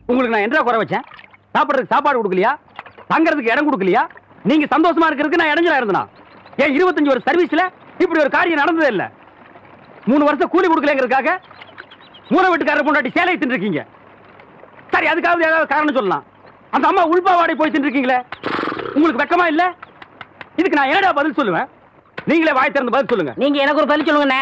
உங்களுக்கு நான் என்ன குறை வச்சேன்? சாப்பிடுறதுக்கு சாப்பாடு கொடுக்கலையா? தங்கறதுக்கு இடம் கொடுக்கலையா? நீங்க சந்தோஷமா இருக்கிறதுக்கு நான் இடைஞ்சலா இருந்தனா? ஏன் 25 வருஷ சர்வீஸ்ல இப்படி ஒரு காரியம் நடந்ததே இல்ல. 3 வருஷம் கூலி கொடுக்கலங்கிறதுக்காக மூணு வீட்டுக்காரர் பொண்டாட்டி சேலை தின்னுருக்கீங்க. சரி, அதுக்காவது ஏதாவது காரணம் சொல்லலாம். அந்த அம்மா உள்பாவாடை போய் தின்னுருக்கீங்களே, உங்களுக்கு வெக்கமா இல்ல? இதுக்கு நான் என்னடா பதில் சொல்லுவேன்? நீங்களே வாய் திறந்து பதில் சொல்லுங்க. நீங்க எனக்கு ஒரு பதில் சொல்லுங்கண்ணே.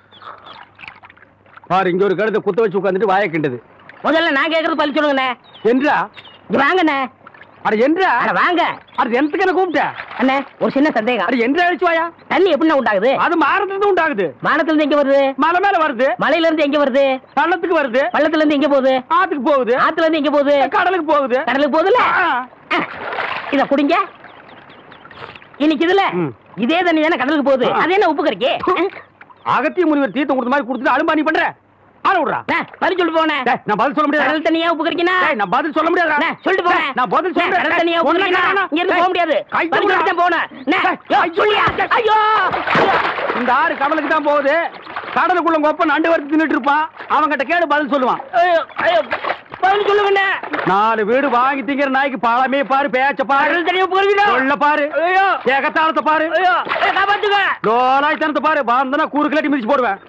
பாரு, இங்க ஒரு கழுதை குத்த வச்சு உட்காந்துட்டு வாயை கிண்டது. முதல்ல நான் கேட்கறது பதில் சொல்லுங்கண்ணே. என்றா வாங்கண்ணே. அட என்றா? அட வாங்க. அது எந்தக்கு என்ன கூப்பிட்ட? அண்ணே, ஒரு சின்ன சந்தேகம். அட என்றா அழிச்சு வாயா. தண்ணி எப்படின்னா உண்டாகுது? அது மாறத்துல இருந்து உண்டாகுது. வானத்துல இருந்து எங்க வருது? மலை மேல வருது. மலையில இருந்து எங்க வருது? பள்ளத்துக்கு வருது. பள்ளத்துல இருந்து எங்க போகுது? ஆத்துக்கு போகுது. ஆத்துல இருந்து எங்க போகுது? கடலுக்கு போகுது. கடலுக்கு போகுதுல. இத குடிங்க. இன்னைக்கு இதுல இதே தண்ணி தானே கடலுக்கு போகுது. அது என்ன உப்பு கறிக்கு? அகத்திய முனிவர் தீர்த்தம் கொடுத்த மாதிரி கொடுத்துட்டு அலும்பாணி பண்ற. ஆள விடுறா. பதில் சொல்லிட்டு போனேன். நான் பதில் சொல்ல முடியாது. கடல் தண்ணியா உப்பு கறிக்கினா? நான் பதில் சொல்ல முடியாது. சொல்லிட்டு போனேன். நான் பதில் சொல்றேன். கடல் தண்ணியா உப்பு கறிக்கினா? இங்க இருந்து போக முடியாது. கையில போனேன். சொல்லியா? ஐயோ, இந்த ஆறு கடலுக்கு தான் போகுது. கடலுக்குள்ள கொப்ப நண்டு வறுத்து தின்னுட்டு இருப்பான். அவங்கிட்ட கேடு பதில் சொல்லுவான். பதில் சொல்லுங்க. 4 வீடு வாங்கி திங்கிற நாய்க்கு பழமே பாரு, பேச்ச பாரு, சொல்ல பாரு, ஏகத்தாளத்தை பாரு, லோலாய் தனத்தை பாரு. பாந்தனா கூறு கிளாட்டி மிதிச்சு போடுவேன்.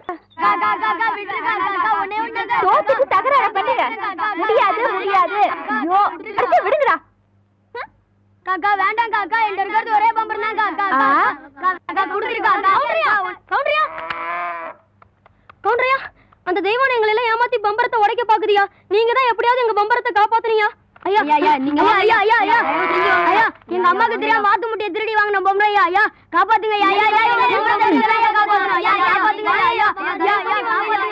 தோத்துக்கு தகராறு பண்ணுங்க. முடியாது முடியாது. ஐயோ, அடுத்து விடுங்கடா. காக்கா வேண்டாம் காக்கா, என்கிட்ட இருக்கிறது ஒரே பம்பர் தான் காக்கா. காக்கா குடுத்துருக்கா. கவுண்டரியா கவுண்டரியா கவுண்டரியா, அந்த தெய்வம் எங்களை எல்லாம் ஏமாத்தி பம்பரத்தை உடைக்க பாக்குறியா? நீங்க தான் எப்படியாவது எங்க பம்பரத்தை காப்பாத்துறீங்க. ஐயா ஐயா நீங்க ஐயா ஐயா ஐயா ஐயா, எங்க அம்மாக்கு தெரியாம வாத்து முட்டைய திருடி வாங்கின பொம்பளை. ஐயா ஐயா காப்பாத்துங்க. ஐயா ஐயா ஐயா காப்பாத்துங்க. ஐயா காப்பாத்துங்க. ஐயா ஐயா காப்பாத்துங்க.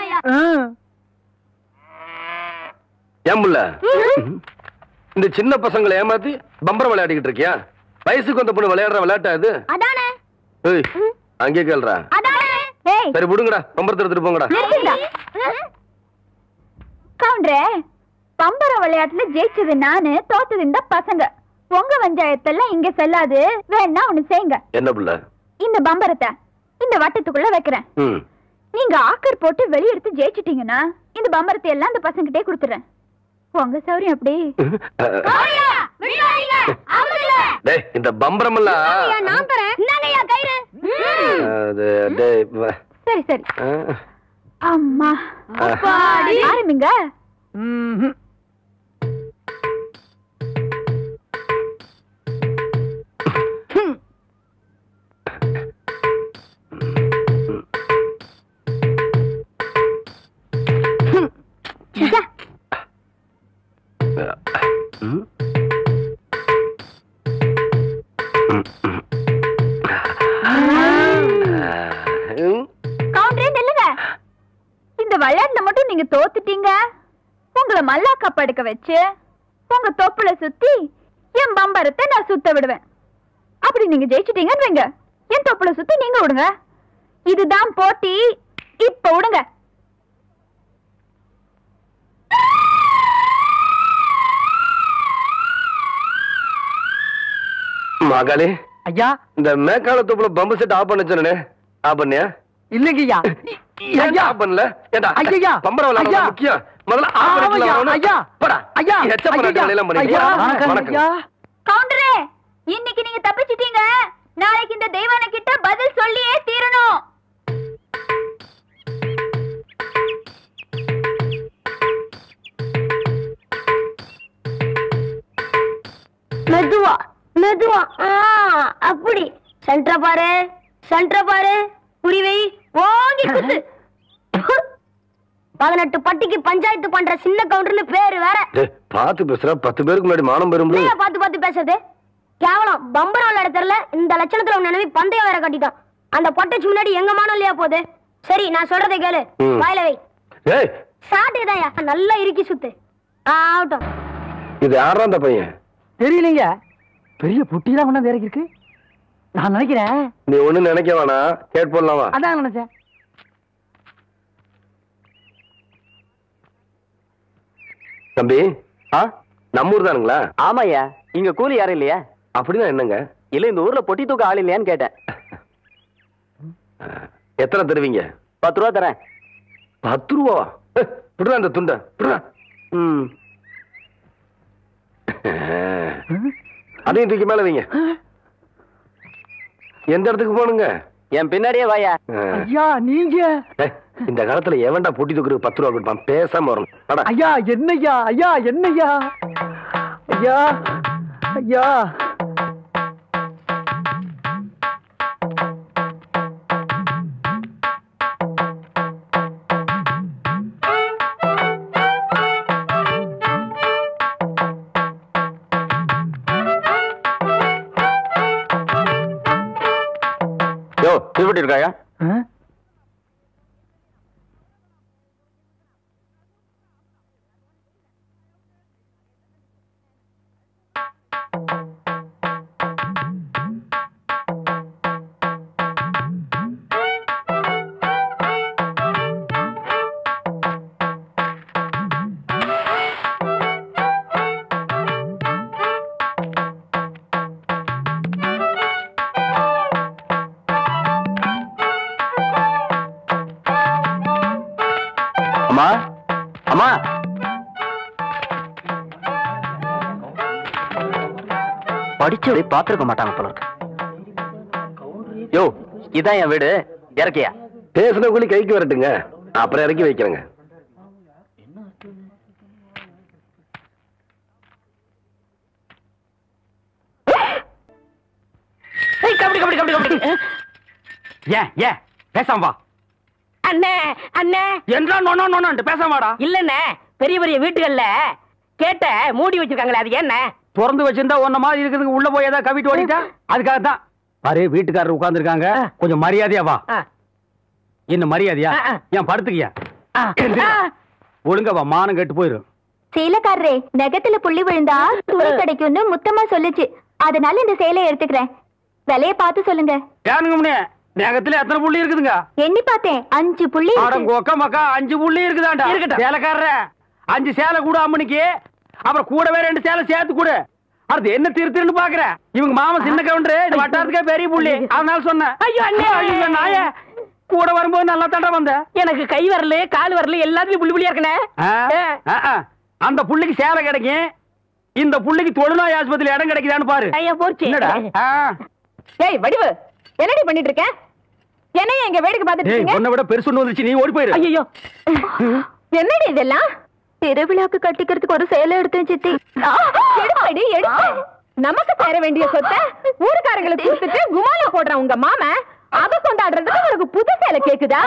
ஏம்புள்ள, இந்த சின்ன பசங்களை ஏமாத்தி பம்பரம் விளையாடிக்கிட்டு இருக்கியா? வயசுக்கு வந்த பொண்ணு விளையாடுற விளையாட்டா இது? அதானே. ஏய், அங்கே கேள்றா. அதானே. சரி விடுங்கடா, பம்பரத்தை எடுத்துட்டு போங்கடா. கவுண்டரே, பம்பர விளையாட்டுல ஜெயிச்சது நானு, தோத்தது இந்த பசங்க. உங்க பஞ்சாயத்தெல்லாம் இங்க செல்லாது. வேணா ஒண்ணு செய்யுங்க. என்ன புள்ள? இந்த பம்பரத்தை இந்த வட்டத்துக்குள்ள வைக்கிறேன். நீங்க ஆக்கர் போட்டு வெளியெடுத்து ஜெயிச்சிட்டீங்கன்னா இந்த பம்பரத்தை எல்லாம் இந்த பசங்கிட்டே கொடுத்துறேன். உங்க சௌரியம் அப்படி. இந்த பம்பரம் எல்லாம் நான் தரேன். என்னங்கய்யா கயிறு? சரி சரி. அம்மா ஆரம்பிங்க. இந்த விளையாட்டுல மட்டும் நீங்க தோத்துட்டீங்க. உங்களை மல்லாக்கா படுக்க வச்சு உங்க தொப்புல சுத்தி என் பம்பரத்தை நான் சுத்த விடுவேன். அப்படி நீங்க ஜெயிச்சிட்டீங்கன்னு வைங்க, என் தொப்புல சுத்தி நீங்க விடுங்க. இதுதான் போட்டி. இப்ப விடுங்க. மகளே ஐயா, இந்த மேக்கால தொப்புல பம்பு செட் ஆஃப் பண்ண சொன்னே, ஆஃப் பண்ணியா? இல்லைங்கய்யா. ஐயா பண்ணல. ஏண்டா ஐயா பம்பரம் விளையாட முக்கியம். முதல்ல ஆஃப் பண்ணிக்கலாம். ஐயா போடா. ஐயா எச்ச பண்ண எல்லாம் பண்ணியா? வணக்கம். கவுண்டரே, இன்னைக்கு நீங்க தப்பிச்சிட்டீங்க. நாளைக்கு இந்த தெய்வான கிட்ட பதில் சொல்லியே தீரணும். மெதுவா மெதுவா. அப்படி சென்ட்ர பாரு, சென்ட்ர பாரு. புரிவை ஓங்கி குத்து. 18 பட்டிக்கு பஞ்சாயத்து பண்ற சின்ன கவுண்டர்னு பேரு வேற. பாத்து பேசுற. 10 பேருக்கு முன்னாடி மானம் பெறும். பாத்து பாத்து பேசுறது கேவலம். பம்பரம் விளையாட தெரியல. இந்த லட்சணத்துல உன் நினைவு பந்தயம் வேற கட்டிட்டான். அந்த பொட்டச்சு முன்னாடி எங்க மானம் இல்லையா போகுது? சரி, நான் சொல்றதை கேளு. வாயில வை. சாட்டுதாயா நல்லா இறுக்கி சுத்து. ஆகட்டும். இது யாரா அந்த பையன்? தெரியலங்க. பெரிய புட்டிலாம் கொண்டாந்து இறக்கி இருக்கு. நான் நினைக்கிறேன். நீ ஒண்ணு நினைக்க வேணாம், கேட் போடலாமா? அதான் நினைச்சேன். தம்பி, நம்ம ஊர் தானுங்களா? ஆமாய்யா. இங்க கூலி யாரும் இல்லையா? அப்படின்னா என்னங்க? இல்ல, இந்த ஊர்ல பொட்டி தூக்க ஆள் இல்லையான்னு கேட்டேன். எத்தனை தருவீங்க? 10 ரூபா தரேன். 10 ரூபா? விடுறா அந்த துண்டை. அதையும் தூக்கி மேல வைங்க. எந்த இடத்துக்கு போனுங்க? என் பின்னாடியே வாயா. ஐயா நீங்க இந்த காலத்துல எவன்டா பொட்டி தூக்குறதுக்கு 10 ரூபா கொடுப்பான்? பேசாம வரணும். ஐயா என்னய்யா? ஐயா என்னய்யா? ஐயா ஐயா யோ திருப்பட்டி இருக்காயா? அம்மா அம்மா படிச்சவரை பாத்துருக்க மாட்டாங்க போல இருக்கு. யோ இதான் என் வீடு, இறக்கியா? பேசுன கூலி கைக்கு வரட்டுங்க, அப்புறம் இறக்கி வைக்கிறேங்க. ஏன் ஏன் பேசாம வா. அண்ணே அண்ணே என்றா நோனோ நோனோன்ட்டு பேசாம வாடா. இல்லண்ணே, பெரிய பெரிய வீட்டுகள்ல கேட்ட மூடி வச்சிருக்காங்களே, அது என்ன? திறந்து வச்சிருந்தா ஒன்ன மாதிரி இருக்குதுங்க, உள்ள போய் ஏதாவது கவிட்டு ஓடிட்டா அதுக்காகத்தான். பாரு வீட்டுக்காரர் உட்கார்ந்து இருக்காங்க, கொஞ்சம் மரியாதையா வா. என்ன மரியாதையா? ஏன் படுத்துக்கியா? ஒழுங்கா வா, மானம் கெட்டு போயிரும். சேலைக்காரரே, நெகத்துல புள்ளி விழுந்தா துணி கிடைக்கும்னு முத்தமா சொல்லுச்சு, அதனால இந்த சேலையை எடுத்துக்கிறேன். விலைய பார்த்து சொல்லுங்க. ஏனுங்க முன்னே நகத்துல எத்தனை புள்ளி இருக்குதுங்க? எண்ணி பார்த்தேன், 5 புள்ளி. கொக்க மக்கா 5 புள்ளி இருக்குதாண்டா. சேலைக்காரர 5 சேலை கூட அம்மனுக்கு, அப்புறம் கூடவே 2 சேலை சேர்த்து கூட. அது என்ன திருத்திருன்னு பாக்குற? இவங்க மாமா சின்ன கவுண்டரு, இந்த வட்டாரத்துக்கே பெரிய புள்ளி, அதனால சொன்னேன். ஐயோ அண்ணே, ஐயோ நாயே, கூட வரும்போது நல்லா தாண்டா வந்த. எனக்கு கை வரல கால் வரல எல்லாத்துலயும் புள்ளி புள்ளியா இருக்கனே. அந்த புள்ளிக்கு சேலை கிடைக்கும், இந்த புள்ளிக்கு தொழுநோய் ஆஸ்பத்திரி இடம் கிடைக்குதான்னு பாரு. ஐயா போச்சு. என்னடா? ஏய் வடிவு, என்னடி பண்ணிட்டு இருக்க? என்னைய எங்க வேடிக்கை பார்த்துட்டு இருக்கீங்க? உன்னை விட பெருசு ஒண்ணு வந்துச்சு, நீ ஓடி போயிரு. ஐயோ என்னடி இதெல்லாம்? திருவிழாக்கு கட்டிக்கிறதுக்கு ஒரு சேலை எடுத்து சித்தி. எடுப்படி எடுத்து. நமக்கு சேர வேண்டிய சொத்தை ஊருக்காரங்களுக்கு கொடுத்துட்டு குமாலா போடுறான் உங்க மாமா. அத கொண்டாடுறதுக்கு உனக்கு புது சேலை கேக்குதா?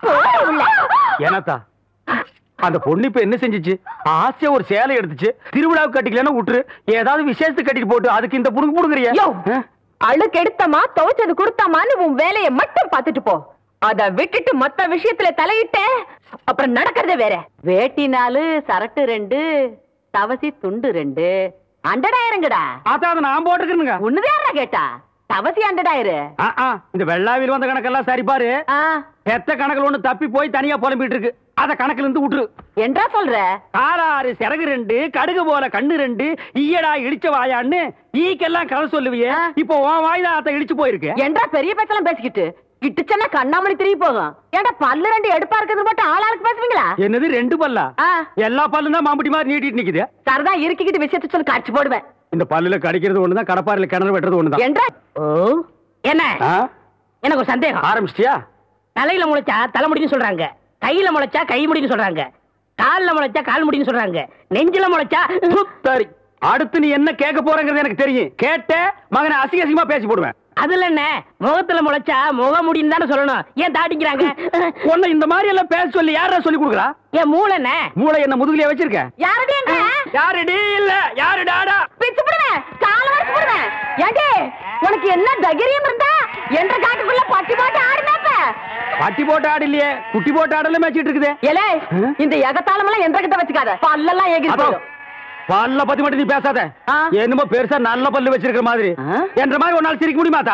ஏனாத்தா அந்த பொண்ணு இப்ப என்ன செஞ்சிச்சு? ஆசையா ஒரு சேலை எடுத்துச்சு, திருவிழாவுக்கு கட்டிக்கலன்னா விட்டுரு, ஏதாவது விசேஷத்துக்கு கட்டிட்டு போட்டு அதுக்கு இந்த புடுங்க புடுங்குறியா? அழுக்கு எடுத்தமா துவைச்சது கொடுத்தாமான்னு உன் வேலையை மட்டும் பார்த்துட்டு போ. அத விட்டுட்டு மத்த விஷயத்துல தலையிட்ட அப்புறம் நடக்கிறதே வேற. வேட்டி 4 சரட்டு 2 தவசி துண்டு 2 அண்டடாயிரங்கடா. அதான் அதை நான் போட்டுக்கிறேனுங்க. ஒண்ணுதான் கேட்டா தவசி அண்டடாயிரு. இந்த வெள்ளாவில் வந்த கணக்கெல்லாம் சரி பாரு. எத்த கணக்குல ஒண்ணு தப்பி போய் தனியா புலம்பிட்டு இருக்கு, அத கணக்குல இருந்து விட்டுரு. என்றா சொல்ற? காலாறு சிறகு 2 கடுகு போல கண்ணு 2 ஈயடா இடிச்ச வாயான்னு ஈக்கெல்லாம் கதை சொல்லுவியே, இப்போ உன் வாய்தான் அத இடிச்சு போயிருக்கு. என்றா பெரிய பேச்செல்லாம் பேசிக்கிட்டு இட்டுச்சன்னா கண்ணாமணி திரும்பி போகும். ஏன்டா பல்லு 2 எடுப்பா இருக்கிறது மட்டும் ஆளாளுக்கு பேசுவீங்களா? என்னது 2 பல்லா? எல்லா பல்லும் தான் மாம்பட்டி மாதிரி நீட்டிட்டு நிக்குது. சரதா இருக்கிட்டு விஷயத்தை சொல்லி காட்சி போடுவேன். இந்த பல்லுல கடிக்கிறது ஒண்ணுதான், கடப்பாறையில கிணறு வெட்டுறது ஒண்ணுதான். என்றா என்ன எனக்கு ஒரு சந்தேகம். ஆரம்பிச்சிட்டியா? தலையில முளைச்சா தலை முடின்னு சொல்றாங்க, கையில முளைச்சா கை முடின்னு சொல்றாங்க, கால்ல முளைச்சா கால் முடின்னு சொல்றாங்க, நெஞ்சில முளைச்சா. சரி, அடுத்து நீ என்ன கேட்க போறங்கிறது எனக்கு தெரியும். கேட்ட மகனை அசிங்க அசிங்கமா பேசி போடுவேன். அதுல என்ன, முகத்துல முளைச்சா முக முடின்னு தானே சொல்லணும், ஏன் தாட்டிக்கிறாங்க? உன்னை இந்த மாதிரி எல்லாம் பேச சொல்லி யாரா சொல்லி கொடுக்குறா? என் மூளை என்ன? மூளை என்ன முதுகுலயே வச்சிருக்க? யாரடி எங்க? யாரடி இல்ல யாரு டாடா பிச்சு போடுவேன், கால வரைச்சு போடுவேன். ஏண்டே உனக்கு என்ன தைரியம் இருந்தா என்ற காட்டுக்குள்ள பட்டி போட்டு ஆடுனாப்ப? பட்டி போட்டு ஆடு இல்லையே, குட்டி போட்டு ஆடல மேய்ச்சிட்டு இருக்குது. ஏலே இந்த எகத்தாளம் எல்லாம் என்ற கிட்ட வச்சுக்காத, பல்லெல்லாம் ஏகி போடும். பல்ல பத்தி மட்டும் நீ பேசாத. என்னமோ பெருசா நல்ல பல்லு வச்சிருக்கிற மாதிரி என்ற மாதிரி ஒரு நாள் சிரிக்க முடியுமாத்தா?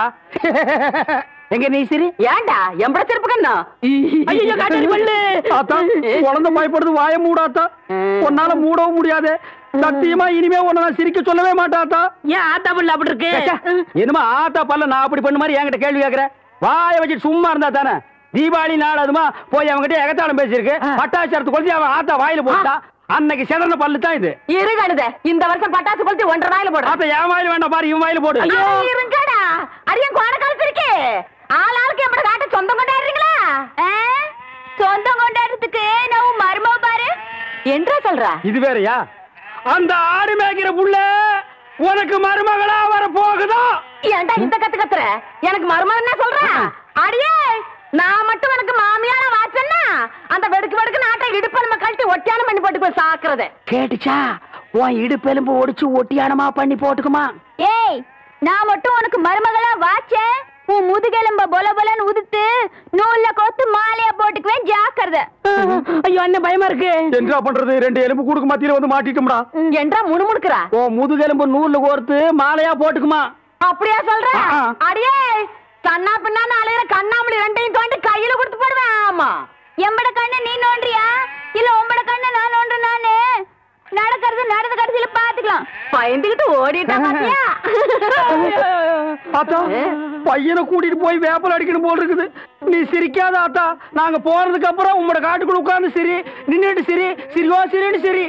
எங்க நீ சிரி? ஏண்டா எம்பட செருப்பு கண்ணா? ஐயோ காட்டடி பல்லு. ஆத்தா குழந்தை பயப்படுது, வாய மூடாத்தா. உன்னால மூடவும் முடியாது. சத்தியமா இனிமே உன்னை நான் சிரிக்க சொல்லவே மாட்டாத்தா. ஏன் ஆத்தா பல்லு அப்படி இருக்கு? என்னமா ஆத்தா பல்ல நான் அப்படி பண்ண மாதிரி என்கிட்ட கேள்வி கேட்கிற? வாய வச்சுட்டு சும்மா இருந்தா தானே. தீபாவளி நாள் அதுமா போய் அவங்ககிட்ட எகத்தாளம் பேசியிருக்கு, பட்டாச்சாரத்து கொளுத்தி அவன் ஆத்தா வாயில போட்டா. அன்னைக்கு செதறன பல்லு தான் இது. இருங்கடுத இந்த வருஷம் பட்டாசு கொளுத்தி 1.5 வாயில போடு. அப்ப என் வாயில வேண்டாம் பாரு, இவன் வாயில போடு. ஐயோ இருங்கடா, அரியன் கோண காலத்து இருக்கு. ஆளாளுக்கு எப்படி காட்ட சொந்தம் கொண்டாடுறீங்களா? சொந்தம் கொண்டாடுறதுக்கு நான் மருமவ பாரு என்றா சொல்ற. இது வேறயா? அந்த ஆடு மேய்க்கிற புள்ள உனக்கு மருமகளா வர போகுதா? ஏன்டா இந்த கத்து கத்துற? எனக்கு மருமகன் என்ன சொல்ற? அடியே நான் மட்டும் எனக்கு மாமியார வாச்சன்னா அந்த வெடுக்கு வெடுக்கு நாட்டை இடுப்பெலும்ப கழட்டி ஒட்டியானம் பண்ணி போட்டு போய் சாக்குறது கேட்டுச்சா? உன் இடுப்பெலும்பு ஒடிச்சு ஒட்டியானமா பண்ணி போட்டுக்குமா? ஏய், நான் மட்டும் உனக்கு மருமகளா வாச்சேன், உன் முதுகெலும்ப பொல பொலன்னு உதுத்து நூல்ல கோத்து மாலையா போட்டுக்குவேன், ஜாக்கிரதை. ஐயோ என்ன பயமா இருக்கு. என்ன பண்றது? 2 எலும்பு கூடுக்கு மத்தியில வந்து மாட்டிட்டோம்டா. என்றா முணுமுணுக்குறா? ஓ முதுகெலும்பு நூல்ல கோர்த்து மாலையா போட்டுக்குமா? அப்படியா சொல்ற? அடியே கண்ணா பின்னான்னு அலையிற கண்ணாமலி 2ஐயும் தோண்டி கையில கொடுத்து போடுவேன். ஆமா, எம்பட கண்ணு நீ நோண்டியா இல்ல உம்பட கண்ணு நான் நோண்டு? நானு நடக்கிறது நடந்த கடைசியில பாத்துக்கலாம். பயந்துகிட்டு ஓடிட்டா பாத்தியா? ஆத்தா, பையனை கூட்டிட்டு போய் வேப்பல் அடிக்கணும் போல் இருக்குது. நீ சிரிக்காத ஆத்தா. நாங்க போறதுக்கு அப்புறம் உங்களோட காட்டுக்குள்ள உட்கார்ந்து சரி, நின்னுட்டு சரி, சிரிவா சரின்னு சரி.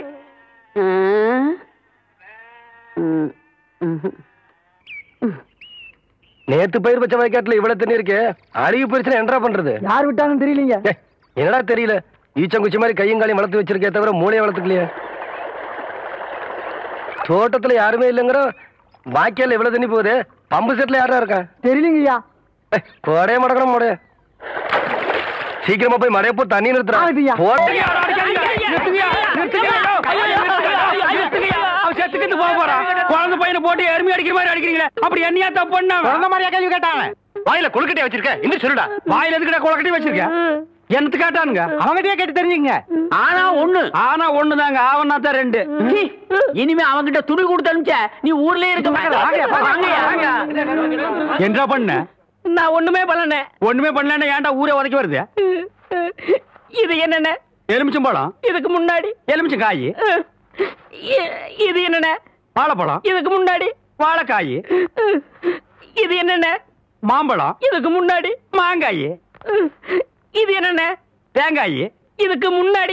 நேத்து பயிர் பச்சை வயக்காட்டுல இவ்வளவு தண்ணி இருக்கு, அருகி போயிருச்சுன்னா என்ன பண்றது? யார் விட்டாங்கன்னு தெரியலீங்க. என்னடா தெரியல, ஈச்சங்குச்சி மாதிரி கையும் காலையும் வளர்த்து வச்சிருக்கே தவிர மூளையை வளர்த்துக்கலையே. தோட்டத்துல யாருமே இல்லைங்கிற வாய்க்கால எவ்வளவு தண்ணி போகுது, பம்பு செட்ல யாரா இருக்கா? தெரியலீங்கய்யா. கோடைய மடக்கணும் மடைய. சீக்கிரமா போய் மடைய போ, தண்ணி நிறுத்துறா. குழந்தை பையனை போட்டு எருமை அடிக்கிற மாதிரி அடிக்கிறீங்களே, அப்படி என்னையா தப்பு பண்ண? குழந்தை மாதிரியா கேள்வி கேட்டாங்க? வாயில கொழுக்கட்டையை வச்சிருக்க, இன்னும் சொல்லுடா. வாயில எதுக்கிட்ட கொழுக்கட்டை வச்சிருக்க? என்னத்து கேட்டானுங்க? அவங்கிட்டயே கேட்டு தெரிஞ்சுங்க. ஆனா ஒண்ணுதாங்க, ஆவனா தான் 2. இனிமே அவங்கிட்ட துணி கொடுத்து அனுப்பிச்ச நீ ஊர்லயே இருக்க மாட்டே. என்ன பண்ண? நான் ஒண்ணுமே பண்ணல. ஒண்ணுமே பண்ணல, ஏன்டா ஊரே உதைக்க வருது? இது என்னென்ன? எலுமிச்சம்பழம். இதுக்கு முன்னாடி எலுமிச்சங்காய். இது என்னென்ன? வாழைப்பழம். இதுக்கு முன்னாடி வாழைக்காய். இது என்னென்ன? மாம்பழம். இதுக்கு முன்னாடி மாங்காய். இது என்னென்ன? தேங்காய். இதுக்கு முன்னாடி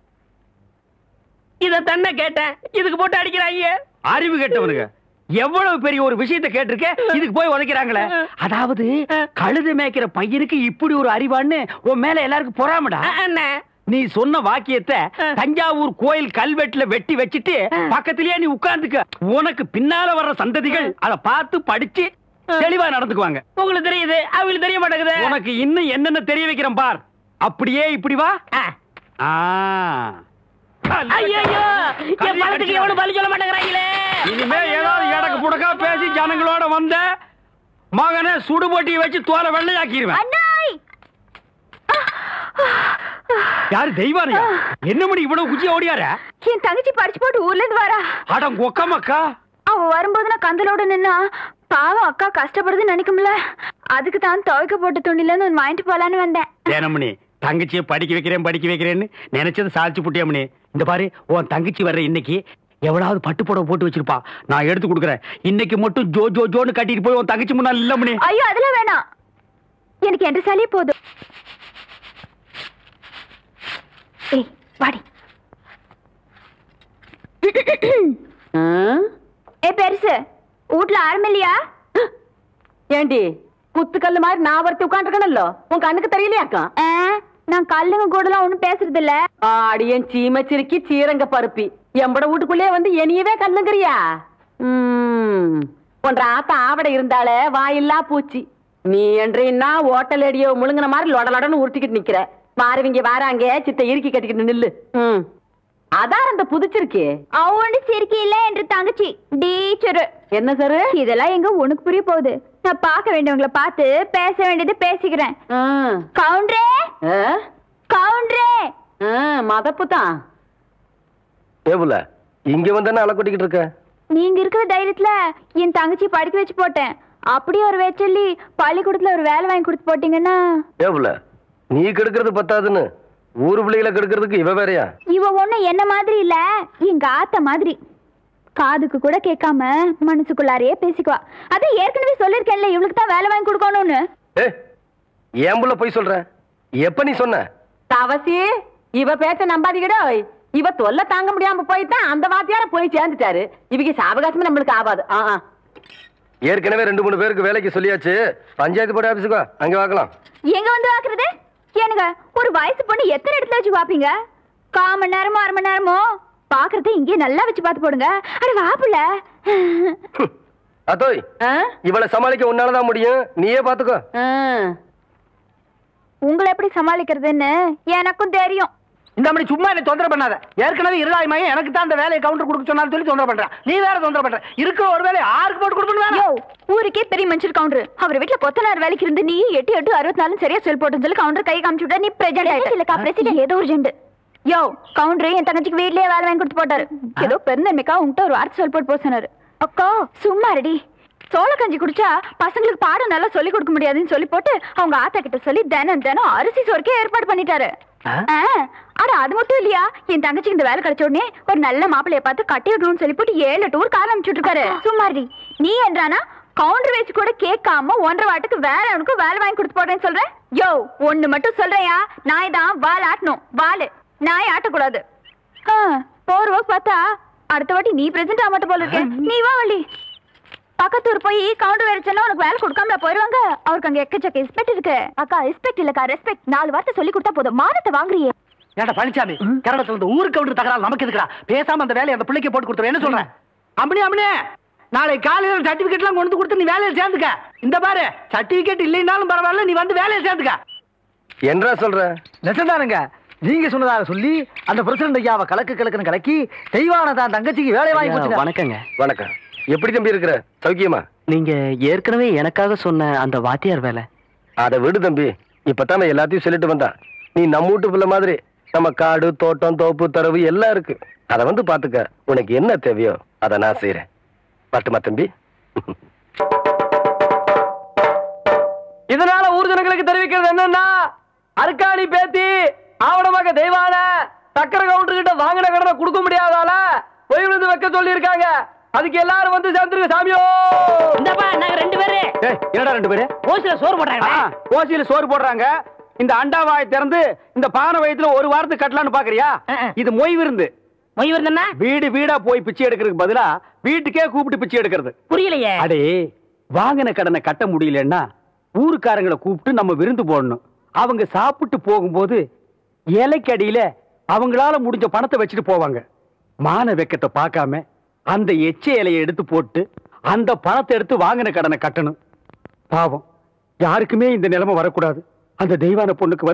இத தன்ன கேட்டேன், இதுக்கு போட்டு அடிக்கிறாங்க. அறிவு கேட்டவனுங்க எவ்வளவு பெரிய ஒரு விஷயத்தை கேட்டிருக்க, இதுக்கு போய் உதைக்கிறாங்களே. அதாவது கழுது மேய்க்கிற பையனுக்கு இப்படி ஒரு அறிவான்னு உன் மேல எல்லாருக்கும் பொறாமடா. நீ சொன்ன வாக்கியத்தை தஞ்சாவூர் கோயில் கல்வெட்டுல வெட்டி வச்சிட்டு பக்கத்திலேயே நீ உட்கார்ந்துக்க. உனக்கு பின்னால வர்ற சந்ததிகள் அதை பார்த்து படிச்சு தெளிவா நடந்துக்குவாங்க. உங்களுக்கு தெரியுது, அவங்களுக்கு தெரிய மாட்டேங்குது. உனக்கு இன்னும் என்னென்ன தெரிய வைக்கிறேன் பார். அப்படியே இப்படி வா. எவ்வளவு பலி சொல்ல மாட்டேங்கிறாங்களே. இனிமே ஏதாவது எடக்கு புடக்கா பேசி ஜனங்களோட வந்த மகனை சுடுபொட்டி வச்சு தோலை வெள்ளையாக்கிடுவேன். யாரு தெய்வானியா? என்ன மணி இவ்வளவு குச்சி ஓடியார? என் தங்கச்சி படிச்சு போட்டு ஊர்ல இருந்து வரா. அடம் கொக்கமக்கா. அவ வரும்போது நான் கந்தலோட நின்னா பாவம் அக்கா கஷ்டப்படுதுன்னு நினைக்கும்ல, அதுக்கு தான் துவைக்க போட்ட துணில இருந்து ஒன்னு வாங்கிட்டு போலான்னு வந்தேன். ஏனமணி தங்கச்சியை படிக்க வைக்கிறேன்னு நினைச்சது சாதிச்சு புட்டியாமணி. இந்த பாரு, உன் தங்கச்சி வர்ற இன்னைக்கு எவ்வளவு பட்டு புடவை போட்டு வச்சிருப்பா, நான் எடுத்து கொடுக்குறேன். இன்னைக்கு மட்டும் ஜோ ஜோ ஜோன்னு கட்டிட்டு போய் உன் தங்கச்சி முன்னாள் இல்ல மணி. ஐயோ அதெல்லாம் வேணாம், எனக்கு என்ற சாலியே போதும். ஏய் வாடி. ஏ பெருசு, வீட்டுல ஆரம்பில்லையா? ஏண்டி குத்துக்கல்லு மாதிரி நான் ஒருத்தி உட்காந்துருக்கணும்ல, உன் கண்ணுக்கு தெரியலையாக்கா? நான் கல்லுங்க கூட எல்லாம் ஒண்ணும் பேசுறது இல்ல. ஆடியன் சீமச்சிருக்கி சீரங்க பருப்பி எம்பட வீட்டுக்குள்ளே வந்து என்னையவே கல்லுங்கிறியா? ஒன்ற ஆத்த ஆவடை இருந்தாலே வாயில்லா பூச்சி. நீ என்றா ஓட்டல் அடியோ முழுங்கின மாதிரி லொடலொடன்னு உருட்டிக்கிட்டு நிக்கிற. மாறுவீங்க வாராங்க சித்த இறுக்கி கட்டிக்கிட்டு நில்லு. அதான் அந்த புதிச்சிருக்கே அவனு சிரிக்கி இல்ல என்று தங்கச்சி டீச்சரு. என்ன சார் இதெல்லாம் எங்க உனக்கு புரிய போகுது? நான் பார்க்க வேண்டியவங்களை பார்த்து பேச வேண்டியது பேசிக்கிறேன். கவுண்டரே கவுண்டரே. மதப்பு தான். ஏபுல இங்க வந்தானே அலை கொட்டிக்கிட்டு இருக்க. நீங்க இருக்கிற தைரியத்துல என் தங்கச்சி படிக்க வச்சு போட்டேன். அப்படியே ஒரு வேச்சொல்லி பள்ளிக்கூடத்துல ஒரு வேலை வாங்கி கொடுத்து போட்டீங்கன்னா. ஏபுல நீ கெடுக்கிறது பத்தாதுன்னு ஊரு பிள்ளைகளை கெடுக்கிறதுக்கு இவ வேறையா? இவ ஒண்ணு என்ன மாதிரி இல்ல, எங்க ஆத்த மாதிரி. காதுக்கு கூட கேட்காம மனசுக்குள்ளாரையே பேசிக்குவா. அது ஏற்கனவே சொல்லிருக்கேன்ல, இவளுக்கு தான் வேலை வாங்கி கொடுக்கணும்னு. ஏன் புள்ள போய் சொல்ற? எப்ப நீ சொன்ன? தவசி இவ பேச்ச நம்பாதீங்கடோ. இவ தொல்லை தாங்க முடியாம போயிட்டான் அந்த வாத்தியார போய் சேர்ந்துட்டாரு. இவங்க சாவகாசமே நம்மளுக்கு ஆகாது. ஏற்கனவே 2-3 பேருக்கு வேலைக்கு சொல்லியாச்சு. பஞ்சாயத்து போர்டு ஆபீஸுக்கு அங்க வாக்கலாம். எங்க வந்து வாக்குறது? ஏனுங்க ஒரு வயசு பொண்ணு எத்தனை இடத்துல வச்சு பாப்பீங்க? 1/4 மணி நேரமோ 1/2 மணி நேரமோ பாக்குறது இங்கே நல்லா வச்சு பார்த்து போடுங்க. அட வாப்புல அதோய் இவளை சமாளிக்க உன்னாலதான் முடியும். நீயே பாத்துக்கோ. உங்களை எப்படி சமாளிக்கிறதுன்னு எனக்கும் தெரியும். இந்த மாதிரி சும்மா என்ன தொந்தரவு பண்ணாத. ஏற்கனவே இருளாய்மையும் எனக்கு தான் அந்த வேலையை கவுண்டர் கொடுக்க சொன்னாலும் சொல்லி தொந்தரவு பண்றேன். நீ வேற தொந்தரவு பண்ற. இருக்கிற ஒரு வேலையை ஆருக்கு போட்டு கொடுக்கணும்? ஊருக்கே பெரிய மனுஷர் கவுண்டர். அவர் வீட்டுல கொத்தனார் வேலைக்கு இருந்து நீ 8-8-64 சரியா செல் போட்டு சொல்லி கவுண்டர் கை காமிச்சு விட்டா. நீ பிரசிடென்ட் இல்லக்கா, பிரசிடென்ட் ஏதோ ஒரு ஜெண்டு. யோ கவுண்டர் என் தங்கச்சிக்கு வீட்லயே வேலை வாங்கி கொடுத்து போட்டாரு. ஏதோ பெருந்தன்மைக்கா உங்ககிட்ட ஒரு வார்த்தை சொல் போட்டு போனாரு. அக்கா சும்மா ரெடி. சோள கஞ்சி குடிச்சா பசங்களுக்கு பாடம் நல்லா சொல்லி கொடுக்க முடியாதுன்னு சொல்லி போட்டு அவங்க ஆத்தா கிட்ட சொல்லி தினம் அரிசி சோறுக்கே ஏற்பாடு பண்ணிட்டாரு. அட அது மட்டும் இல்லையா, என் தங்கச்சிக்கு இந்த வேலை கிடைச்ச உடனே ஒரு நல்ல மாப்பிள்ளைய பார்த்து கட்டி விடணும்னு சொல்லி போட்டு 7 டூர் கார் அனுப்பிச்சுட்டு இருக்காரு. சும்மாடி நீ என்றானா கவுண்டர் வச்சு கூட கேட்காம 1.5 வாட்டுக்கு வேற அவனுக்கு வேலை வாங்கி கொடுத்து போடுறேன்னு சொல்றேன். யோ ஒண்ணு மட்டும் சொல்றியா, நாய் தான் வால் ஆட்டணும். வாலு நாய் ஆட்டக்கூடாது. போர்வ பார்த்தா அடுத்த வாட்டி நீ பிரசன்ட் ஆக மாட்ட போல இருக்கேன். நீ வா வள்ளி. பக்கத்தூர் போய் கவுண்டர் வேலைச்சா உனக்கு வேலை கொடுக்காம போயிருவாங்க. அவருக்கு அங்க எக்கச்சக்க ரெஸ்பெக்ட் இருக்கு. அக்கா ரெஸ்பெக்ட் இல்லக்கா ரெஸ்பெக்ட். 4 வார்த்தை சொல்லி கொடுத்தா போதும். மானத்தை வாங்குறியே. ஏடா பழனிசாமி, கரடத்துல இருந்து ஊருக்கு கவுண்டர் தகராறு நமக்கு எதுக்குடா? பேசாம அந்த வேலையை அந்த பிள்ளைக்கு போட்டு கொடுத்துரு. என்ன சொல்றேன்? அம்மனே நாளை காலையில சர்டிபிகேட் எல்லாம் கொண்டு கொடுத்து நீ வேலையை சேர்ந்துக்க. இந்த பாரு சர்டிபிகேட் இல்லைன்னாலும் பரவாயில்ல, நீ வந்து வேலையை சேர்ந்துக்க. என்ன சொல்ற? நெசந்தானுங்க, நீங்க சொன்னதாக சொல்லி அந்த பிரசிடண்ட் ஐயாவை கலக்குன்னு கலக்கி தெய்வான தான் தங்கச்சிக்கு வேலை வாங்கி கொடுத்து. வணக்கங்க. வணக்கம். எப்படி தம்பி இருக்கிற? சௌக்கியமா? நீங்க ஏற்கனவே எனக்காக சொன்ன அந்த வாத்தியார் வேலை அதை விடு தம்பி. இப்பதான் எல்லாத்தையும் சொல்லிட்டு வந்தான். நீ நம்ம வீட்டு பிள்ளை மாதிரி நம்ம காடு தோட்டம் தோப்பு தரவு எல்லாம் இருக்கு. அதை வந்து பாத்துக்க. உனக்கு என்ன தேவையோ அதை நான் செய்யறேன். பட்டுமா தம்பி? இதனால ஊர் ஜனங்களுக்கு தெரிவிக்கிறது என்னன்னா, அர்க்காணி பேத்தி ஆவணமாக தெய்வான சக்கர கவுண்டர் கிட்ட வாங்கின கடனை கொடுக்க முடியாதால போய் விழுந்து வைக்க சொல்லி இருக்காங்க. அதுக்கு எல்லாரும் வந்து சேர்ந்துருங்க சாமியோ. இந்தப்பா நாங்க 2 பேரு. என்னடா 2 பேரு? ஓசில சோறு போடுறாங்க. ஓசியில சோறு போடுறாங்க. இந்த அண்டாவாயை திறந்து இந்த பானை வயித்துல ஒரு வாரத்துக்கு கட்டலான்னு பாக்குறியா? இது மொய் விருந்து. மொய் விருந்துன்னா வீடு வீடா போய் பிச்சை எடுக்கிறதுக்கு பதிலா வீட்டுக்கே கூப்பிட்டு பிச்சை எடுக்கிறது. புரியலையே. அடே வாங்கின கடனை கட்ட முடியலன்னா ஊருக்காரங்களை கூப்பிட்டு நம்ம விருந்து போடணும். அவங்க சாப்பிட்டு போகும்போது இலைக்கு அடியில அவங்களால முடிஞ்ச பணத்தை வச்சுட்டு போவாங்க. மான வெக்கத்தை பார்க்காம அந்த எச்ச இலையை எடுத்து போட்டு அந்த பணத்தை எடுத்து வாங்கின கடனை கட்டணும். பாவம் யாருக்குமே இந்த நிலைமை வரக்கூடாது. அந்த தெய்வான பொண்ணுக்கு